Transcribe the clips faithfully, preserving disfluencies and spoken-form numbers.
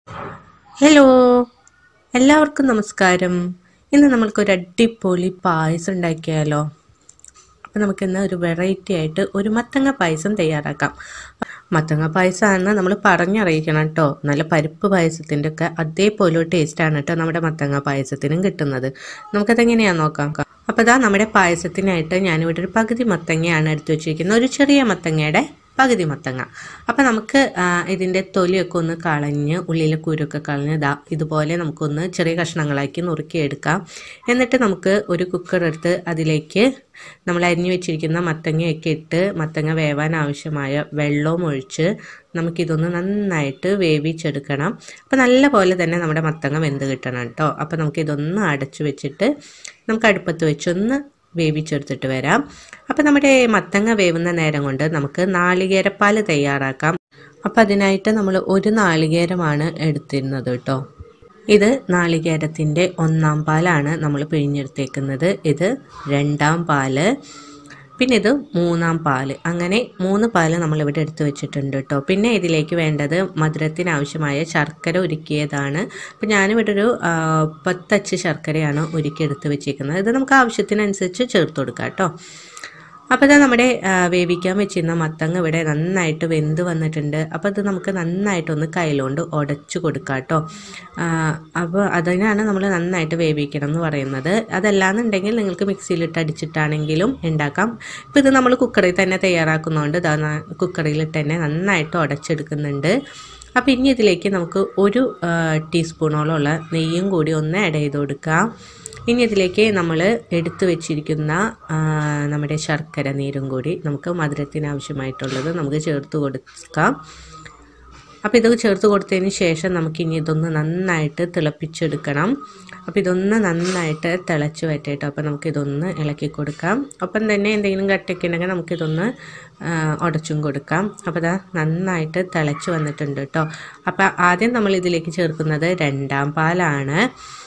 Hello, എല്ലാവർക്കും നമസ്കാരം. ഇന്ന് നമ്മൾക്കൊരു അടിപൊളി പായസം ഉണ്ടാക്കിയാലോ? അപ്പോൾ നമുക്കിന്ന് ഒരു വെറൈറ്റി ആയിട്ട് ഒരു മത്തങ്ങ പായസം തയ്യാറാക്കാം. മത്തങ്ങ പായസമാണ് നമ്മൾ പറഞ്ഞറിയിക്കണം കേട്ടോ. നല്ല പരിപ്പ് പായസത്തിൻ്റെ ഒക്കെ അതേപോലെ ടേസ്റ്റാണ് കേട്ടോ നമ്മുടെ മത്തങ്ങ പായസത്തിനും കിട്ടുന്നത്. നമുക്കതെങ്ങനെയാണെന്ന് നോക്കാം. അപ്പോൾ ഇതാ നമ്മുടെ പായസത്തിനായിട്ട് ഞാനിവിടെ ഒരു പകുതി മത്തങ്ങയാണ് എടുത്തു വെച്ചിരിക്കുന്നത്. ഒരു ചെറിയ മത്തങ്ങയുടെ പകുതി മത്തങ്ങ. അപ്പം നമുക്ക് ഇതിൻ്റെ തൊലിയൊക്കെ ഒന്ന് കളഞ്ഞ് ഉള്ളിലെ കുരുക്കെ കളഞ്ഞ് ഇതാ ഇതുപോലെ നമുക്കൊന്ന് ചെറിയ കഷ്ണങ്ങളാക്കി നുറുക്കിയെടുക്കാം. എന്നിട്ട് നമുക്ക് ഒരു കുക്കർ എടുത്ത് അതിലേക്ക് നമ്മൾ അരിഞ്ഞു വെച്ചിരിക്കുന്ന മത്തങ്ങയൊക്കെ ഇട്ട് മത്തങ്ങ വേവാൻ ആവശ്യമായ വെള്ളവും ഒഴിച്ച് നമുക്കിതൊന്ന് നന്നായിട്ട് വേവിച്ചെടുക്കണം. അപ്പോൾ നല്ല പോലെ തന്നെ നമ്മുടെ മത്തങ്ങ വെന്ത് കിട്ടണം കേട്ടോ. അപ്പോൾ നമുക്കിതൊന്ന് അടച്ചു വെച്ചിട്ട് നമുക്ക് അടുപ്പത്ത് വെച്ചൊന്ന് വേവിച്ചെടുത്തിട്ട് വരാം. അപ്പം നമ്മുടെ മത്തങ്ങ വേവുന്ന നേരം കൊണ്ട് നമുക്ക് നാളികേരപ്പാൽ തയ്യാറാക്കാം. അപ്പം അതിനായിട്ട് നമ്മൾ ഒരു നാളികേരമാണ് എടുത്തിരുന്നത് കേട്ടോ. ഇത് നാളികേരത്തിൻ്റെ ഒന്നാം പാലാണ് നമ്മൾ പിഴിഞ്ഞെടുത്തേക്കുന്നത്. ഇത് രണ്ടാം പാല്, പിന്നെ ഇത് മൂന്നാം പാല്. അങ്ങനെ മൂന്ന് പാല് നമ്മളിവിടെ എടുത്ത് വെച്ചിട്ടുണ്ട് കേട്ടോ. പിന്നെ ഇതിലേക്ക് വേണ്ടത് മധുരത്തിന് ആവശ്യമായ ശർക്കര ഉരുക്കിയതാണ്. അപ്പം ഞാനിവിടെ ഒരു പത്തച്ച് ശർക്കരയാണ് ഉരുക്കി എടുത്ത് വെച്ചിരിക്കുന്നത്. ഇത് നമുക്ക് ആവശ്യത്തിനനുസരിച്ച് ചേർത്ത് കൊടുക്കാം കേട്ടോ. അപ്പോൾ ഇത് നമ്മുടെ വേവിക്കാൻ വെച്ചിരുന്ന മത്തങ്ങ ഇവിടെ നന്നായിട്ട് വെന്ത് വന്നിട്ടുണ്ട്. അപ്പോൾ ഇത് നമുക്ക് നന്നായിട്ടൊന്ന് കയ്യിലുകൊണ്ട് ഉടച്ചു കൊടുക്കാം കേട്ടോ. അപ്പോൾ അതിനാണ് നമ്മൾ നന്നായിട്ട് വേവിക്കണം എന്ന് പറയുന്നത്. അതല്ലാന്നുണ്ടെങ്കിൽ നിങ്ങൾക്ക് മിക്സിയിലിട്ട് അടിച്ചിട്ടാണെങ്കിലും ഉണ്ടാക്കാം. ഇപ്പോൾ ഇത് നമ്മൾ കുക്കറിൽ തന്നെ തയ്യാറാക്കുന്നതുകൊണ്ട് ഇതാ കുക്കറിലിട്ട് തന്നെ നന്നായിട്ട് ഉടച്ചെടുക്കുന്നുണ്ട്. അപ്പോൾ ഇനി ഇതിലേക്ക് നമുക്ക് ഒരു ടീസ്പൂണോളമുള്ള നെയ്യും കൂടി ഒന്ന് ആഡ് ചെയ്ത് കൊടുക്കാം. ഇനി ഇതിലേക്ക് നമ്മൾ എടുത്തു വെച്ചിരിക്കുന്ന നമ്മുടെ ശർക്കര നീരും കൂടി നമുക്ക് മധുരത്തിന് ആവശ്യമായിട്ടുള്ളത് നമുക്ക് ചേർത്ത് കൊടുക്കാം. അപ്പോൾ ഇത് ചേർത്ത് കൊടുത്തതിന് ശേഷം നമുക്കിനി ഇതൊന്ന് നന്നായിട്ട് തിളപ്പിച്ചെടുക്കണം. അപ്പോൾ ഇതൊന്ന് നന്നായിട്ട് തിളച്ച് വരട്ടെ. അപ്പോൾ നമുക്കിതൊന്ന് ഇളക്കി കൊടുക്കാം. ഒപ്പം തന്നെ എന്തെങ്കിലും കട്ടയൊക്കെ ഉണ്ടെങ്കിൽ നമുക്കിതൊന്ന് ഉടച്ചും കൊടുക്കാം. അപ്പോൾ ഇതാ നന്നായിട്ട് തിളച്ച് വന്നിട്ടുണ്ട് കേട്ടോ. അപ്പോൾ ആദ്യം നമ്മൾ ഇതിലേക്ക് ചേർക്കുന്നത് രണ്ടാം പാലാണ്.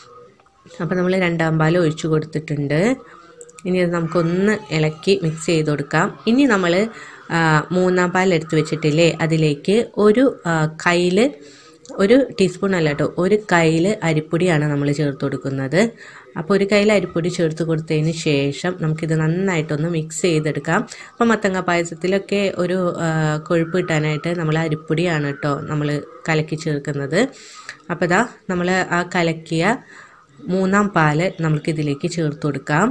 അപ്പോൾ നമ്മൾ രണ്ടാം പാൽ ഒഴിച്ചു കൊടുത്തിട്ടുണ്ട്. ഇനി അത് നമുക്കൊന്ന് ഇളക്കി മിക്സ് ചെയ്ത് കൊടുക്കാം. ഇനി നമ്മൾ മൂന്നാം പാൽ എടുത്ത് വെച്ചിട്ടില്ലേ, അതിലേക്ക് ഒരു കയ്യിൽ ഒരു ടീസ്പൂൺ അല്ല കേട്ടോ, ഒരു കയ്യിൽ അരിപ്പൊടിയാണ് നമ്മൾ ചേർത്ത് കൊടുക്കുന്നത്. അപ്പോൾ ഒരു കയ്യിൽ അരിപ്പൊടി ചേർത്ത് കൊടുത്തതിന് ശേഷം നമുക്കിത് നന്നായിട്ടൊന്ന് മിക്സ് ചെയ്തെടുക്കാം. അപ്പോൾ മത്തങ്ങ പായസത്തിലൊക്കെ ഒരു കൊഴുപ്പ് കിട്ടാനായിട്ട് നമ്മൾ അരിപ്പൊടിയാണ് കേട്ടോ നമ്മൾ കലക്കി ചേർക്കുന്നത്. അപ്പോൾ ഇതാ നമ്മൾ ആ കലക്കിയ മൂന്നാം പാല് നമുക്കിതിലേക്ക് ചേർത്ത് കൊടുക്കാം.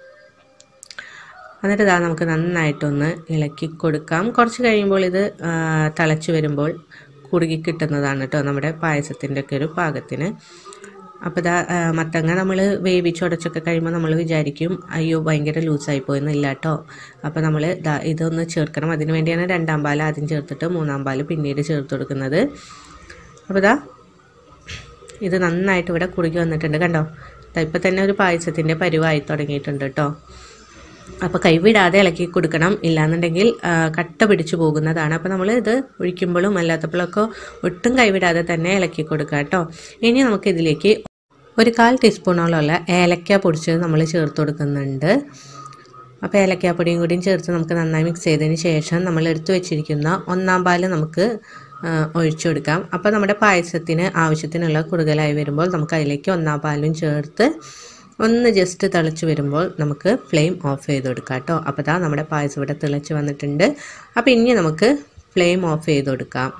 എന്നിട്ട് ഇതാ നമുക്ക് നന്നായിട്ടൊന്ന് ഇളക്കി കൊടുക്കാം. കുറച്ച് കഴിയുമ്പോൾ ഇത് തിളച്ച് വരുമ്പോൾ കുറുകി കിട്ടുന്നതാണ് കേട്ടോ നമ്മുടെ പായസത്തിൻ്റെ ഒക്കെ ഒരു പാകത്തിന്. അപ്പോൾ ഇതാ മത്തങ്ങ നമ്മൾ വേവിച്ചുടച്ചൊക്കെ കഴിയുമ്പോൾ നമ്മൾ വിചാരിക്കും അയ്യോ ഭയങ്കര ലൂസായി പോയെന്നില്ല കേട്ടോ. അപ്പോൾ നമ്മൾ ഇതാ ഇതൊന്ന് ചേർക്കണം. അതിന് വേണ്ടിയാണ് രണ്ടാം പാൽ ആദ്യം ചേർത്തിട്ട് മൂന്നാം പാൽ പിന്നീട് ചേർത്ത് കൊടുക്കുന്നത്. അപ്പോൾ ഇതാ ഇത് നന്നായിട്ട് ഇവിടെ കുറുകി വന്നിട്ടുണ്ട് കണ്ടോ. ഇപ്പം തന്നെ ഒരു പായസത്തിൻ്റെ പരുവായി തുടങ്ങിയിട്ടുണ്ട് കേട്ടോ. അപ്പോൾ കൈവിടാതെ ഇളക്കി കൊടുക്കണം, ഇല്ലാന്നുണ്ടെങ്കിൽ കട്ട പിടിച്ചു പോകുന്നതാണ്. അപ്പോൾ നമ്മൾ ഇത് ഒഴിക്കുമ്പോഴും അല്ലാത്തപ്പോഴൊക്കെ ഒട്ടും കൈവിടാതെ തന്നെ ഇളക്കി കൊടുക്കുക കേട്ടോ. ഇനി നമുക്കിതിലേക്ക് ഒരു കാൽ ടീസ്പൂണോളമുള്ള ഏലക്ക പൊടിച്ചത് നമ്മൾ ചേർത്ത് കൊടുക്കുന്നുണ്ട്. അപ്പോൾ ഏലക്കാപ്പൊടിയും കൂടിയും ചേർത്ത് നമുക്ക് നന്നായി മിക്സ് ചെയ്തതിന് ശേഷം നമ്മൾ എടുത്തു വെച്ചിരിക്കുന്ന ഒന്നാം പാല് നമുക്ക് ഒഴിച്ചു കൊടുക്കാം. അപ്പോൾ നമ്മുടെ പായസത്തിന് ആവശ്യത്തിനുള്ള കുറുകലായി വരുമ്പോൾ നമുക്ക് അതിലേക്ക് ഒന്നാം പാലും ചേർത്ത് ഒന്ന് ജസ്റ്റ് തിളച്ച് വരുമ്പോൾ നമുക്ക് ഫ്ലെയിം ഓഫ് ചെയ്ത് കൊടുക്കാം കേട്ടോ. അപ്പോൾ ഇതാ നമ്മുടെ പായസം ഇവിടെ തിളച്ച് വന്നിട്ടുണ്ട്. അപ്പോൾ ഇനി നമുക്ക് ഫ്ലെയിം ഓഫ് ചെയ്ത് കൊടുക്കാം.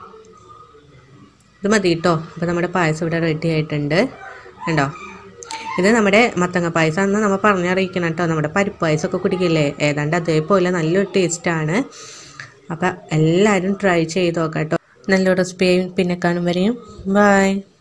ഇത് മതി കേട്ടോ. അപ്പോൾ നമ്മുടെ പായസം ഇവിടെ റെഡി ആയിട്ടുണ്ട് കണ്ടോ. ഇത് നമ്മുടെ മത്തങ്ങ പായസം എന്ന് നമ്മൾ പറഞ്ഞറിയിക്കണം കേട്ടോ. നമ്മുടെ പരിപ്പ് പായസമൊക്കെ കുടിക്കില്ലേ, ഏതാണ്ട് അതേപോലെ നല്ലൊരു ടേസ്റ്റാണ്. അപ്പോൾ എല്ലാവരും ട്രൈ ചെയ്ത് നോക്കാം കേട്ടോ. നല്ലൊരു റെസിപ്പിയായും പിന്നെ കാണും വരെയും ബൈ.